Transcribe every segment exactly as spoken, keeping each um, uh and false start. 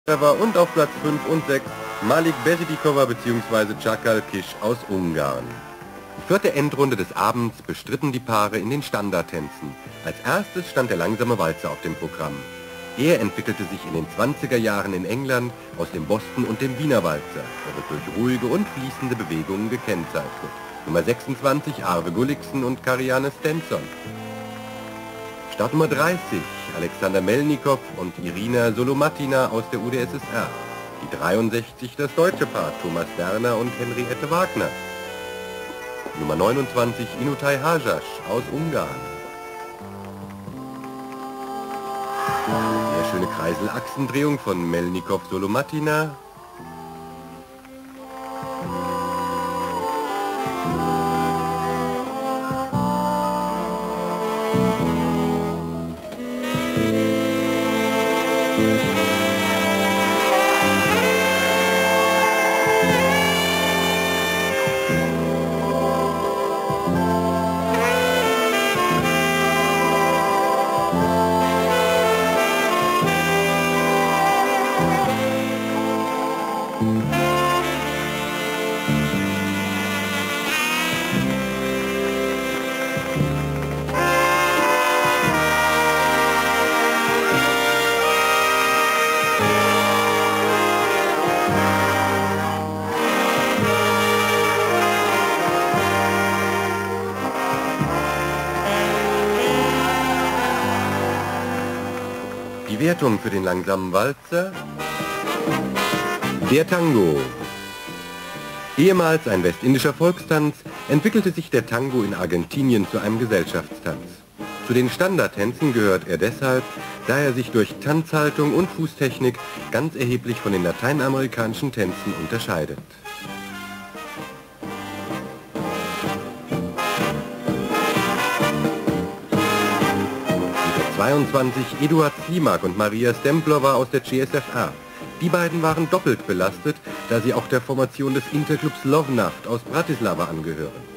Und auf Platz fünf und sechs Malik Beredikova bzw. Çakal Kiş aus Ungarn. Die vierte Endrunde des Abends bestritten die Paare in den Standardtänzen. Als erstes stand der langsame Walzer auf dem Programm. Er entwickelte sich in den zwanziger Jahren in England aus dem Boston und dem Wiener Walzer. Er wird durch ruhige und fließende Bewegungen gekennzeichnet. Nummer sechsundzwanzig Arve Gulliksen und Karianne Stenson. Startnummer dreißig Alexander Melnikow und Irina Solomatina aus der U d S S R. Die dreiundsechzig das deutsche Paar Thomas Derner und Henriette Wagner. Nummer neunundzwanzig Inutai Hajas aus Ungarn. Sehr schöne Kreiselachsendrehung von Melnikow Solomatina. Die Wertung für den langsamen Walzer. Der Tango. Ehemals ein westindischer Volkstanz, entwickelte sich der Tango in Argentinien zu einem Gesellschaftstanz. Zu den Standardtänzen gehört er deshalb, da er sich durch Tanzhaltung und Fußtechnik ganz erheblich von den lateinamerikanischen Tänzen unterscheidet. zweiundzwanzig Eduard Slimak und Maria Stemplova aus der C S F R. Die beiden waren doppelt belastet, da sie auch der Formation des Interclubs Lovnaft aus Bratislava angehören.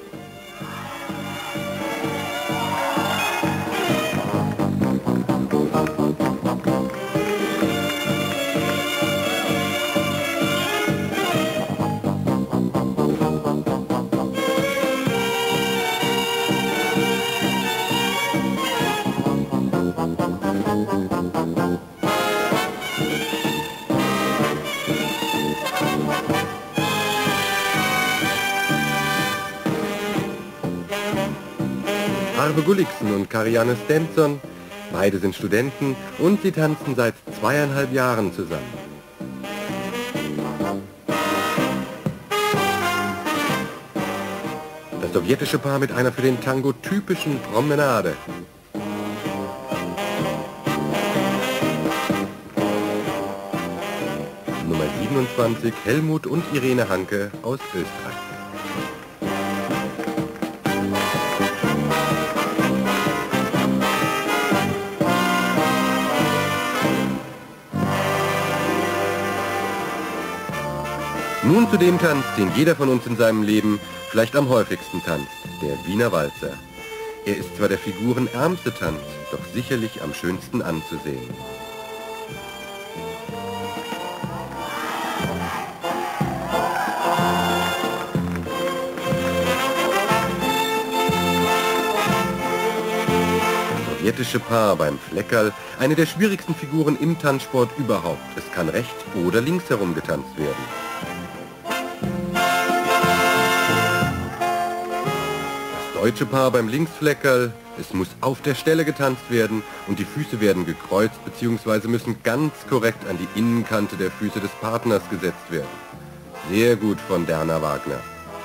Arve Gulliksen und Karianne Stenson, beide sind Studenten und sie tanzen seit zweieinhalb Jahren zusammen. Das sowjetische Paar mit einer für den Tango typischen Promenade. Nummer siebenundzwanzig Helmut und Irene Hanke aus Österreich. Nun zu dem Tanz, den jeder von uns in seinem Leben vielleicht am häufigsten tanzt, der Wiener Walzer. Er ist zwar der figurenärmste Tanz, doch sicherlich am schönsten anzusehen. Das sowjetische Paar beim Fleckerl, eine der schwierigsten Figuren im Tanzsport überhaupt. Es kann rechts oder links herum getanzt werden. Das deutsche Paar beim Linksfleckerl, es muss auf der Stelle getanzt werden und die Füße werden gekreuzt bzw. müssen ganz korrekt an die Innenkante der Füße des Partners gesetzt werden. Sehr gut von Derner Wagner.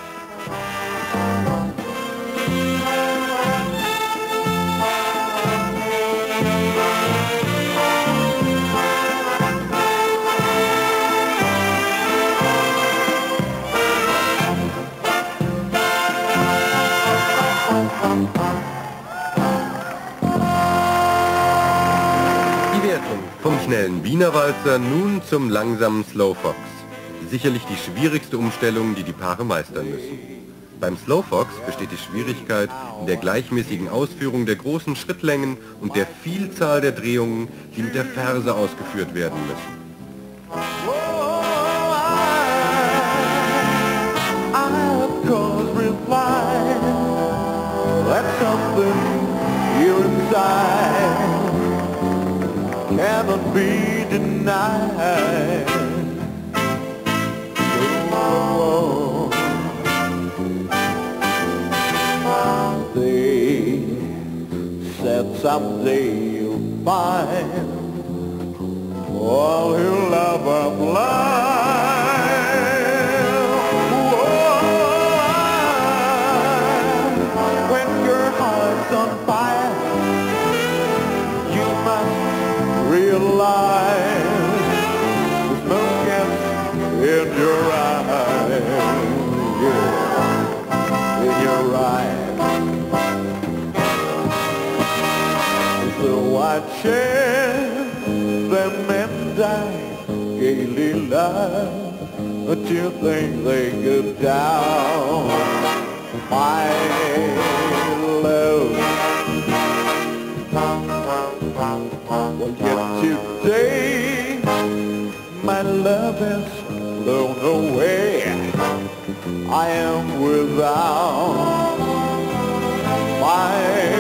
Die Wertung vom schnellen Wiener Walzer nun zum langsamen Slowfox. Sicherlich die schwierigste Umstellung, die die Paare meistern müssen. Beim Slowfox besteht die Schwierigkeit in der gleichmäßigen Ausführung der großen Schrittlängen und der Vielzahl der Drehungen, die mit der Ferse ausgeführt werden müssen. be denied. Oh, they said someday you'll find all your love of life. Whoa, when your heart's on fire, you must realize the smoke gets in your eyes, yeah, in your eyes. So watching them men die, gaily lie, but you think they go down, my love. Well, yet today my love has flown away. I am without my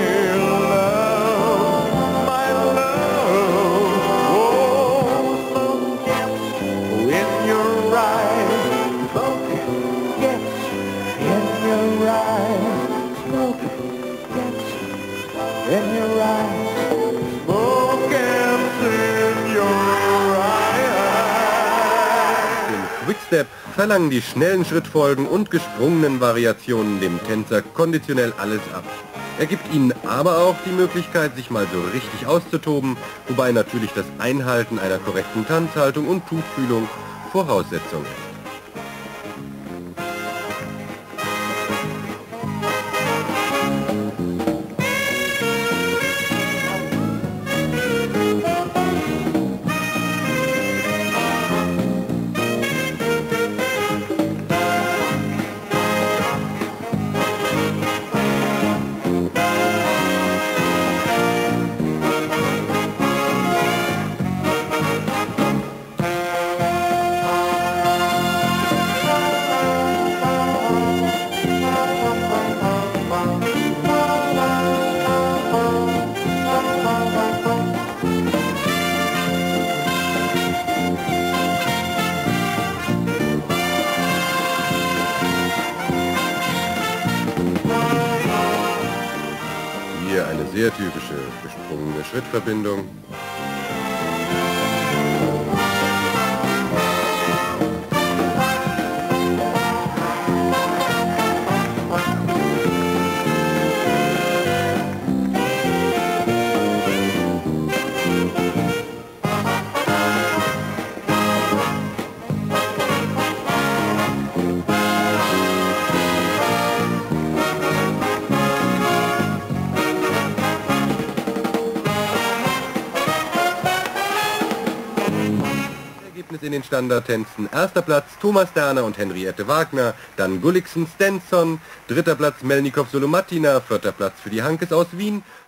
love, my love. Oh, smoke gets in your eyes, smoke gets in your eyes, smoke gets in your eyes. Im Quickstep verlangen die schnellen Schrittfolgen und gesprungenen Variationen dem Tänzer konditionell alles ab. Er gibt ihnen aber auch die Möglichkeit, sich mal so richtig auszutoben, wobei natürlich das Einhalten einer korrekten Tanzhaltung und Tuchfühlung Voraussetzung ist. Hier eine sehr typische gesprungene Schrittverbindung. In den Standardtänzen. Erster Platz Thomas Derner und Henriette Wagner, dann Gulliksen Stenson, dritter Platz Melnikov Solomatina, vierter Platz für die Hankes aus Wien